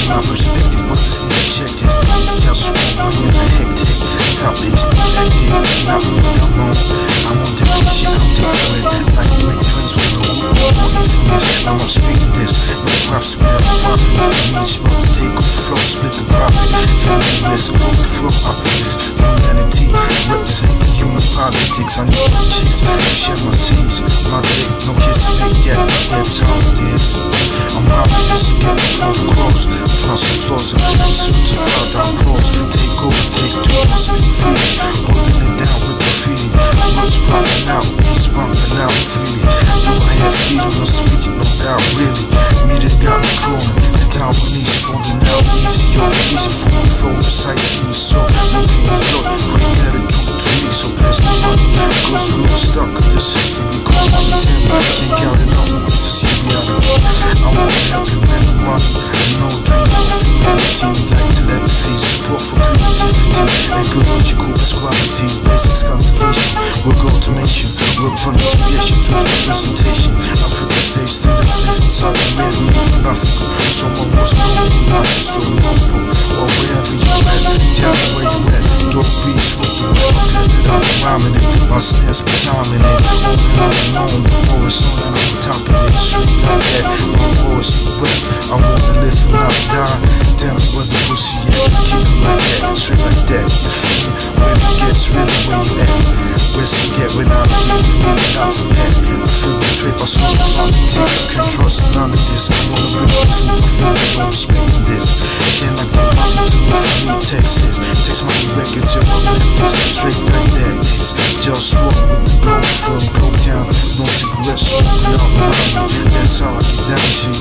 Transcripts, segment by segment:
my perspective, what is the objectives? It's just one bringing the hectic topics, neglected, not what I'm on. I'm on different shit, I'm different. Like you make twins with the whoop, more infamous. Now I'm speaking this, no props to have a profit. For me, it's about to take on the flow, split the profit. Family risk, overflow, opposites. Humanity, representing human politics. I need to chase, to share my seeds. My dick, no kiss made yet, but that's how it is. I'm out with this to get me close. Trust applause, if it ain't soon to fall down pros. Take over, take two, I'm speaking free. Holding it down with graffiti. Words popping out, beats bumping out freely. Do I have freedom of speech? No doubt, really. Media got me crawling, the Taiwanese falling out easy. Yo, easy for me, flow precisely. So, looking at your bring better do to me, so pass the money. Goes real stuck in the system, we call it the 10. Can't count enough of this to see reality. I want to help you win the money. I know dream of humanity, like telepathy, support for creativity, ecological equality, basics cultivation, work automation, work from integration to representation. Africa safe, still enslaved in South Arabia, from Africa. Someone was noble, not just so noble. Or wherever you at, tell me where you at. Dope beats with the rap, I'm glad that I'm rhyming it. My snares be timing it. Open on the voice, on and on top of it. Sweet like that, my voice is wet. I wanna live and not die. Tell me where the pussy at. Keep it like that, straight like that. You feel me? When it gets really where you at. Where's to get when I really need lots of that. I feel betrayed by so many politics. Can't trust none of this. I wanna bring you to my family, I'm speaking this. Can I get money to move from me, Texas? Text money records, yo, I'm like this. Straight like that, it's JustWar with the Globalfirm, Globaltown. No cigarettes, smoking out around me. That's how I get down, G.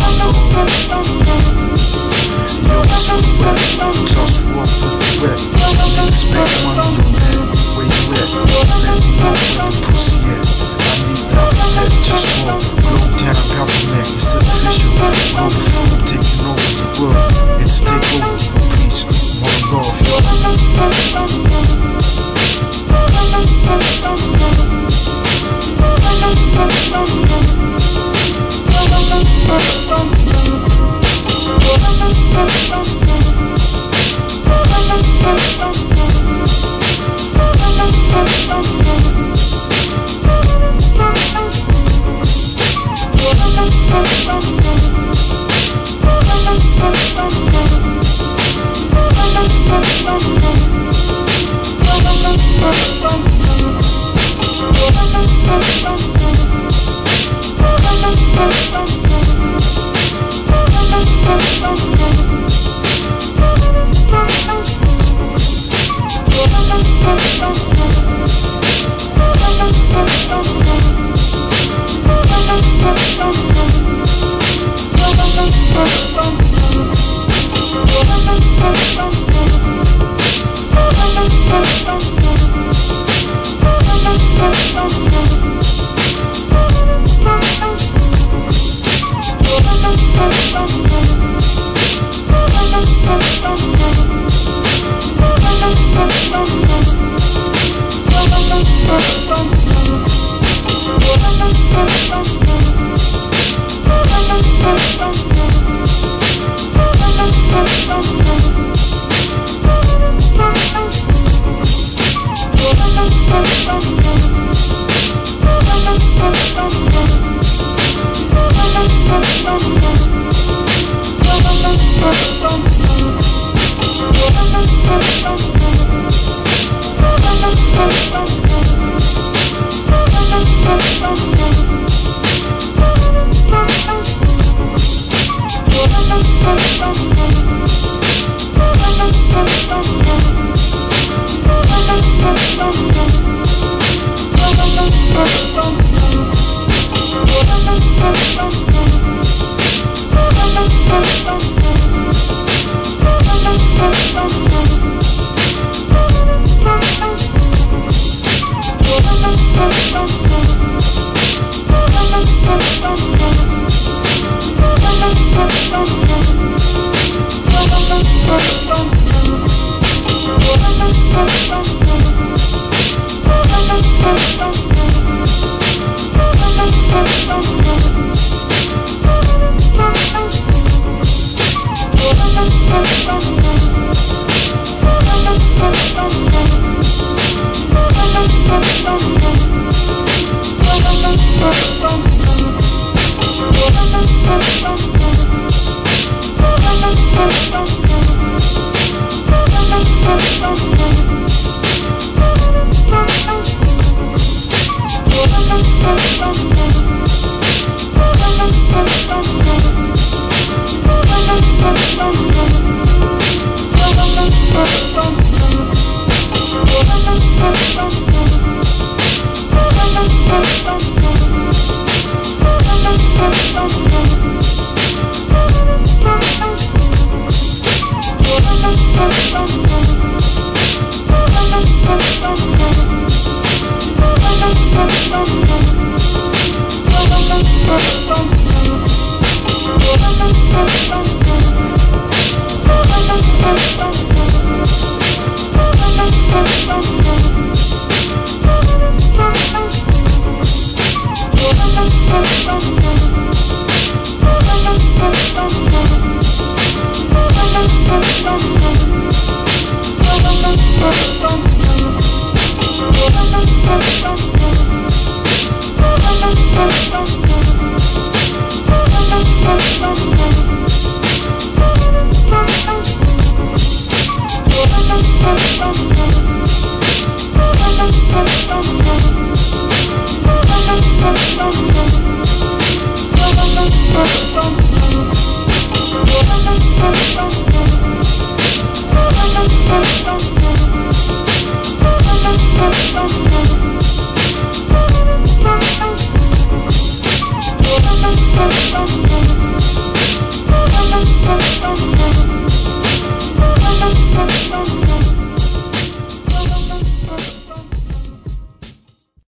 Yo, it's so wet. JustWar with the rep. Niggas make money on that. Where you at? Let me know where the pussy at. I need lots of that. JustWar, Globaltown government. It's official. Globalfirm taking over the world. It's takeover. Peace. OneLove, yo. We'll be right back.